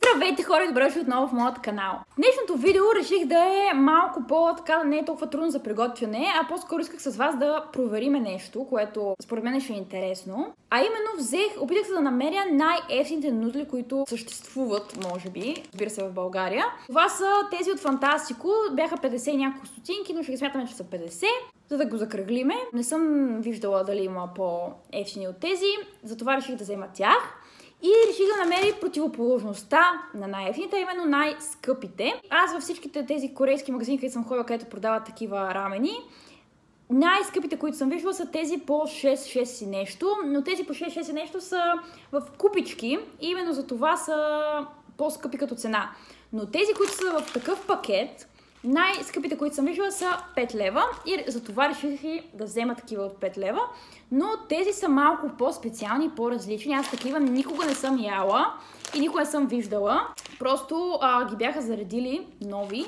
Здравейте хора и добре дошли отново в моят канал. Днешното видео реших да е малко по-така, да не е толкова трудно за приготвяне, а по-скоро исках с вас да провериме нещо, което според мен ще е интересно. А именно опитах се да намеря най-евтините нудли, които съществуват, може би, разбира се, в България. Това са тези от Фантастико, бяха 50 и няколко стотинки, но ще ги смятаме, че са 50. За да го закръглиме. Не съм виждала дали има по-евтини от тези, затова реших да взема тях. И реших да намеря противоположността на най-евтините, именно най-скъпите. Аз във всичките тези корейски магазини, където съм ходила, където продават такива рамени, най-скъпите, които съм виждала, са тези по 6 и нещо, но тези по 6 и нещо са в купички и именно за това са по-скъпи като цена. Но тези, които са в такъв пакет, най-скъпите, които съм виждала, са 5 лева и за това реших да взема такива от 5 лева. Но тези са малко по-специални, по-различни. Аз такива никога не съм яла и никога не съм виждала. Просто ги бяха заредили нови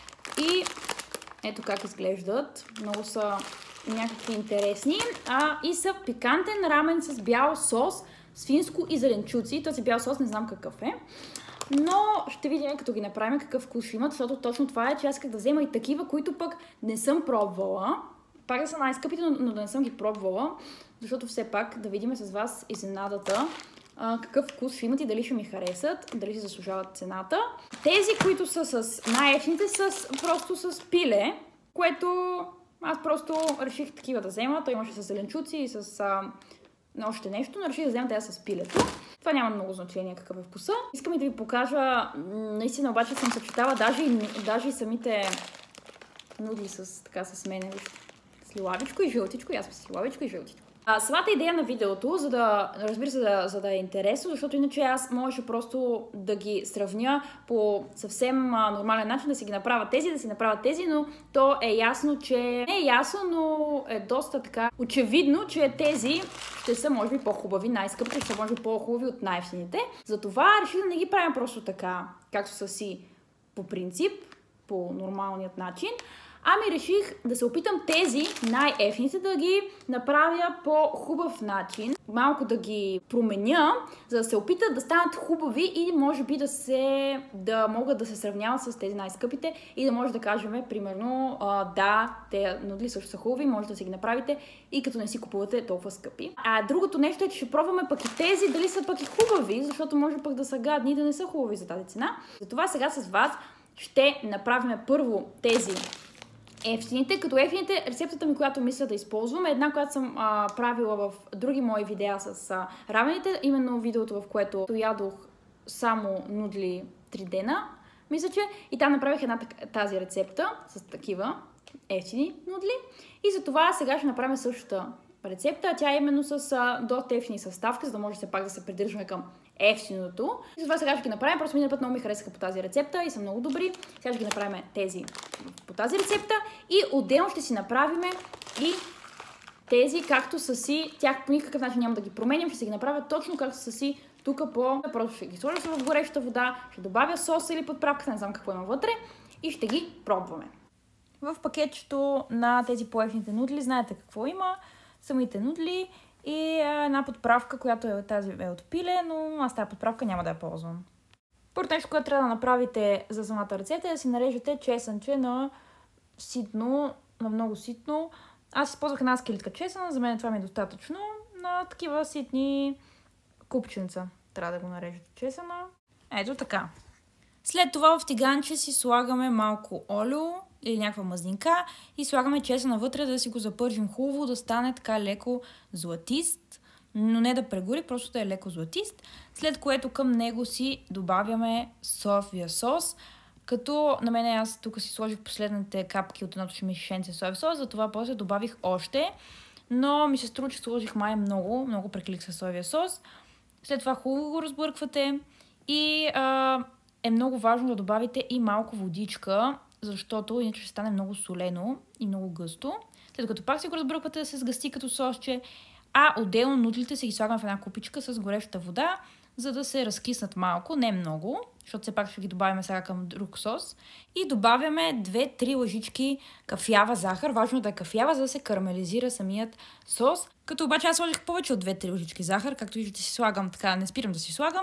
и ето как изглеждат. Много са някакви интересни. И са пикантен рамен с бял сос, свинско и зеленчуци. Този бял сос не знам какъв е. Но ще видим като ги направим какъв вкус ще имат, защото точно това е, че аз исках да взема и такива, които пък не съм пробвала. Пак да са най-скъпите, но да не съм ги пробвала, защото все пак да видим с вас изненадата какъв вкус ще имат и дали ще ми харесат, дали си заслужават цената. Тези, които са с най-евтините, са просто с пиле, което аз просто реших такива да взема. Той имаше с зеленчуци и с още нещо, но реших да взема тези с пилето. Това няма много значение какъв е вкуса. Искам и да ви покажа, наистина обаче съм съчетала даже и самите нудли с мене, с лилавичко и жълтичко, и аз с лилавичко и жълтичко. Самата идея на видеото, разбира се, за да е интересно, защото иначе аз можеше просто да ги сравня по съвсем нормален начин, да си ги направя тези, да си направя тези, но то е ясно, че не е ясно, но е доста така очевидно, че тези ще са може би по-хубави, най-скъпите ще са може би по-хубави от най-евтините. Затова реших да не ги правим просто така, както са си по принцип, по нормалният начин. Реших да се опитам тези най-евтините да ги направя по хубав начин. Малко да ги променя, за да се опитат да станат хубави и може би да могат да се сравняват с тези най-скъпите и да може да кажем, примерно, да, те нудли също са хубави, може да си ги направите и като не си купувате толкова скъпи. Другото нещо е, че ще пробваме пък и тези, дали са пък и хубави, защото може пък да са гадни и да не са хубави за тази цена. Затова сега с вас ще направим първо тези ефтините. Като ефтините, рецептата ми, която мисля да използвам, е една, която съм правила в други мои видеа с рамените, именно видеото, в което ядох само нудли 3 дена, мисля, че и там направих тази рецепта с такива ефтини нудли. И за това сега ще направим същата рецепта, тя е именно с доста ефтини съставки, за да може все пак да се придържаме към ефтиното. И затова сега ще ги направим. Просто миналия път много ми харесаха по тази рецепта и са много добри. Сега ще ги направим тези по тази рецепта и отделно ще си направим и тези, както са си. Тях по никакъв начин няма да ги променям. Ще си ги направя точно както са си тук Просто ще ги сложа в гореща вода, ще добавя соса или подправката, не знам какво има вътре и ще ги пробваме. В пакетчето на тези по-евтините нудли знаете какво има. Самите нудли и една подправка, която тази е от пиле, но аз тази подправка няма да я ползвам. Първото нещо, което трябва да направите за самата рецепта е да си нарежете чесънче на ситно, на много ситно. Аз използвах една скелетка чесън, за мен това ми е достатъчно. На такива ситни купченца трябва да го нарежете чесъна. Ето така. След това в тиганче си слагаме малко олио или някаква мазнинка и слагаме чесъна вътре да си го запържим хубаво, да стане така леко златист, но не да прегори, просто да е леко златист. След което към него си добавяме соевия сос, като на мен аз тук си сложих последните капки от едното мишенце соев сос, затова после добавих още, но ми се струва, че сложих май много преклик със соевия сос. След това хубаво го разбърквате и е много важно да добавите и малко водичка, защото иначе ще стане много солено и много гъсто. След като пак си го разбърквате да се сгъсти като сосче, отделно нудлите се ги слагам в една купичка с гореща вода, за да се разкиснат малко, не много, защото все пак ще ги добавим сега към друг сос. И добавяме 2-3 лъжички кафява захар. Важно да е кафява, за да се карамелизира самият сос. Като обаче аз сложих повече от 2-3 лъжички захар, както виждате си слагам така, не спирам да си слагам,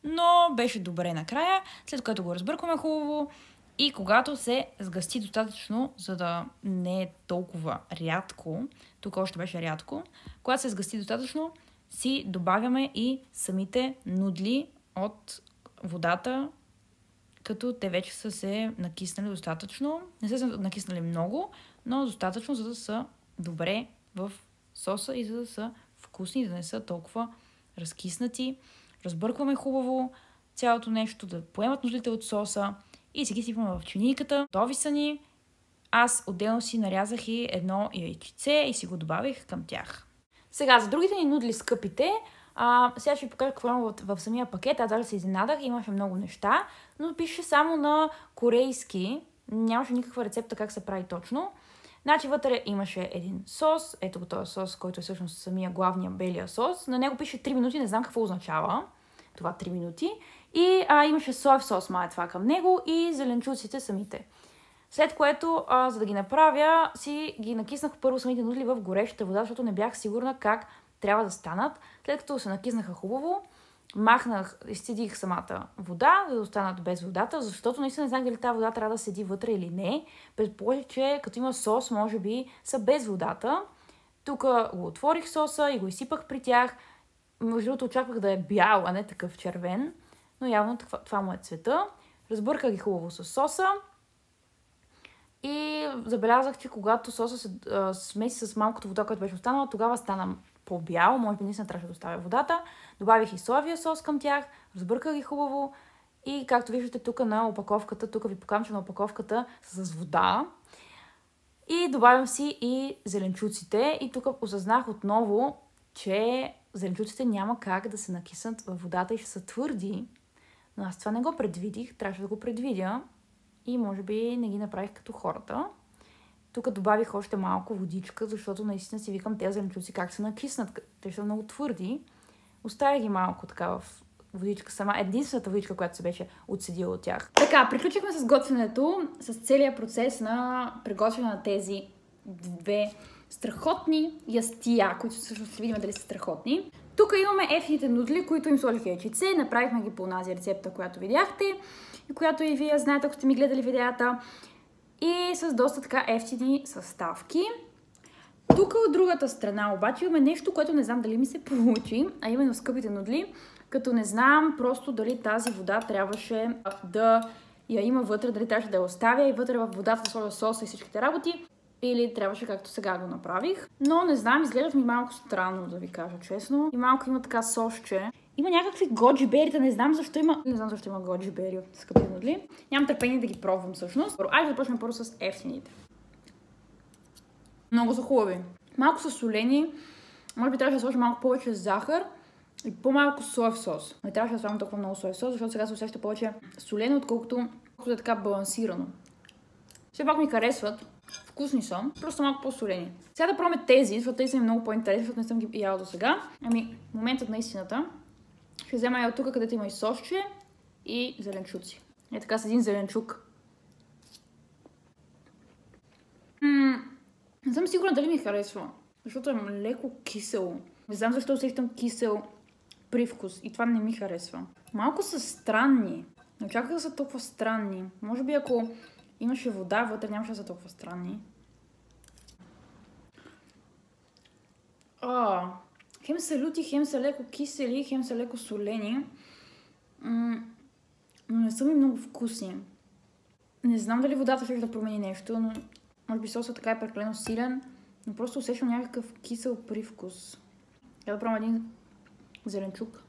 но беше добре накрая, след което го разбъркваме хубаво и когато се сгъсти достатъчно, за да не е толкова рядко, тук още беше рядко, когато се сгъсти достатъчно, си добавяме и самите нудли от водата, като те вече са се накиснали достатъчно. Не са се накиснали много, но достатъчно, за да са добре в соса и за да са вкусни, да не са толкова разкиснати. Разбъркваме хубаво цялото нещо, да поемат нудлите от соса и си ги сипваме в чинийката. Готови са ни. Аз отделно си нарязах и едно яйчице и си го добавих към тях. Сега, за другите ни нудли скъпите, сега ще ви покажа какво има в самия пакет. Аз даже се изненадах, имаше много неща, но пише само на корейски. Нямаше никаква рецепта как се прави точно. Значи вътре имаше един сос, ето го този сос, който е всъщност самия главния белия сос. На него пише 3 минути, не знам какво означава това 3 минути. И имаше соев сос, май това към него и зеленчуците самите. След което, за да ги направя, си ги накиснах първо самите нудли в горещата вода, защото не бях сигурна как трябва да станат. След като се накиснаха хубаво, изцедих самата вода, за да останат без водата, защото наистина не знам дали тази вода трябва да седи вътре или не. Предположих, че като има сос, може би са без водата. Тук го отворих соса и го изсипах при тях. Между другото очаквах да е бял, а не такъв червен, но явно това му е цвета. Разбърках ги хубаво с соса и забелязах, че когато соса се смеси с малкото вода, която беше останала, тогава стана по-бял, може би наистина трябваше да оставя водата. Добавих и соевия сос към тях, разбърках ги хубаво и както виждате тук на опаковката, тук ви покажам, че на опаковката с вода. И добавям си и зеленчуците и тук осъзнах отново, че зеленчуците няма как да се накиснат във водата и ще са твърди. Но аз това не го предвидих, трябваше да го предвидя и може би не ги направих като хората. Тук добавих още малко водичка, защото наистина си викам тези зеленчуци как се накиснат. Те са много твърди. Оставя ги малко така в водичка сама. Единствената водичка, която се беше отседила от тях. Така, приключихме с готвенето, с целият процес на приготвяне на тези две страхотни ястия, които всъщност ще видим дали са страхотни. Тук имаме ефтините нудли, които им сложих яйчице. Направихме ги по тази рецепта, която видяхте и която и вие знаете, ако сте ми гледали видеята. И с доста така ефтини съставки. Тук от другата страна обаче имаме нещо, което не знам дали ми се получи, а именно скъпите нудли, като не знам просто дали тази вода трябваше да я има вътре, дали трябваше да я оставя и вътре в водата да сложа соса и всичките работи, или трябваше както сега го направих. Но не знам, изглеждат ми малко странно, да ви кажа честно. И малко има така сосче. Има някакви годжи бери, не знам защо има. Не знам защо има годжи бери от скъпи нудли. Нямам търпение да ги пробвам всъщност. Айде да започнем първо с ефтините. Много са хубави. Малко са солени. Може би трябваше да сложа малко повече захар и по-малко соев сос. Не трябваше да слагам толкова много соев сос, защото сега се усеща повече солено, отколкото е така балансирано. Все пак ми харесват. Вкусни са, просто малко по-солени. Сега да пробваме тези, защото тези са ми много по-интересни, защото не съм ги яла до сега. Моментът на истината. Ще взема я от тук, където има и сосче и зеленчуци. Е така с един зеленчук. Не съм сигурна дали ми харесва, защото е леко кисело. Не знам защо усещам кисел привкус и това не ми харесва. Малко са странни. Не очаквах да са толкова странни. Може би ако имаше вода вътре, нямаше да са толкова странни. Хем са люти, хем са леко кисели, хем са леко солени. Но не са ми много вкусни. Не знам дали водата ще да промени нещо, но може би сосът така е прекалено силен, но просто усещам някакъв кисел привкус. Я да пробвам един зеленчук.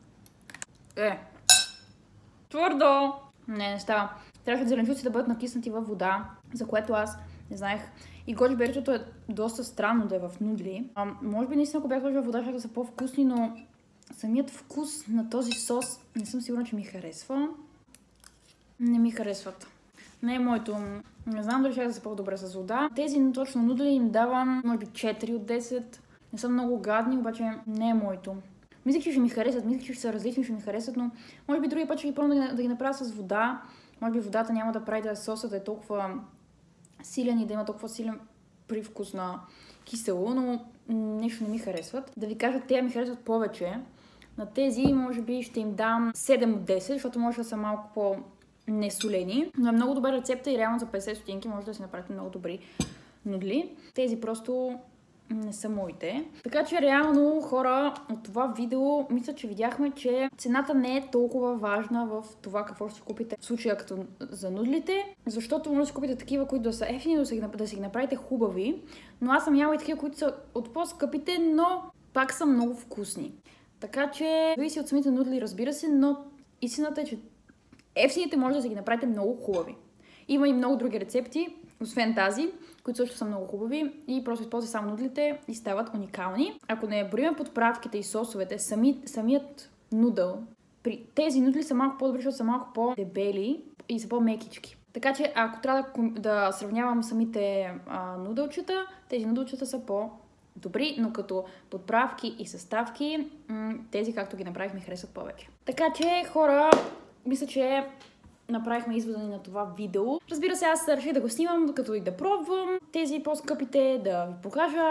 Твърдо! Не става. Трябваше зеленчуци да бъдат накиснати във вода, за което аз не знаех. И годжи беритото е доста странно да е в нудли. Може би наистина, ако бях сложила вода, ще да са по-вкусни, но самият вкус на този сос не съм сигурна, че ми харесва. Не ми харесват. Не е моето. Не знам дали ще да са по-добре с вода. Тези точно нудли им давам, може би 4 от 10. Не са много гадни, обаче не е моето. Мислех, че ще ми харесат, мислех, че ще са различни, ще ми харесат, но може би другия път ще ги пробвам да ги направя с вода. Може би водата няма да прави да сосът да е толкова силен и да има толкова силен привкус на кисело, но нещо не ми харесват. Да ви кажа, те ми харесват повече, На тези може би ще им дам 7 от 10, защото може да са малко по-несолени. Но е много добър рецепта и реално за 50 стотинки може да си направите много добри нудли. Тези просто не са моите. Така че реално, хора, от това видео мисля, че видяхме, че цената не е толкова важна в това какво ще си купите в случая като за нудлите, защото може да си купите такива, които да са ефтини, да си ги направите хубави, но аз съм яла и такива, които са от по-скъпите, но пак са много вкусни. Така че зависи от самите нудли, разбира се, но истината е, че ефтините може да си ги направите много хубави. Има и много други рецепти, освен тази, които също са много хубави и просто използват само нудлите и стават уникални. Ако не броим подправките и сосовете, самият нудъл, при тези нудли са малко по-добри, защото са малко по-дебели и са по-мекички. Така че ако трябва да сравнявам самите нудълчета, тези нудълчета са по-добри, но като подправки и съставки, тези, както ги направих, ми харесват повече. Така че, хора, мисля, че направихме извода ни на това видео. Разбира се, аз реших да го снимам, докато и да пробвам тези по-скъпите, да ви покажа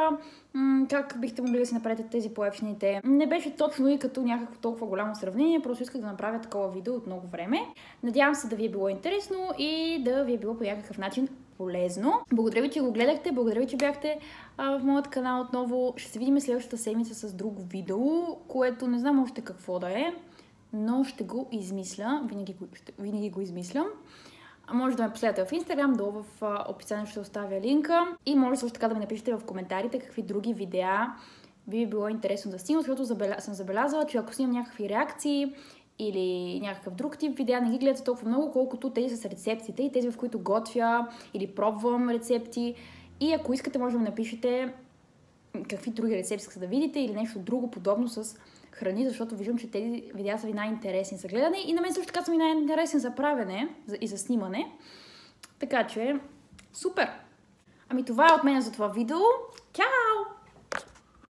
как бихте могли да си направите тези по-ефтините. Не беше точно и като някакво толкова голямо сравнение, просто исках да направя такова видео от много време. Надявам се да ви е било интересно и да ви е било по някакъв начин полезно. Благодаря ви, че го гледахте, благодаря ви, че бяхте в моят канал отново. Ще се видим следващата седмица с друго видео, което не знам още какво да е, но ще го измисля. Винаги го измислям. Може да ме последвате в Instagram, долу в описанието ще оставя линка. И може също така да ми напишете в коментарите какви други видеа би било интересно да снимам, защото съм забелязала, че ако снимам някакви реакции или някакъв друг тип видеа, не ги гледате толкова много, колкото тези с рецептите и тези, в които готвя или пробвам рецепти. И ако искате, може да ми напишете какви други рецепти искате да видите или нещо друго подобно с храни, защото виждам, че тези видеа са ви най-интересни за гледане и на мен също така са ми най-интересни за правене и за снимане. Така че, супер! Ами това е от мен за това видео. Чао!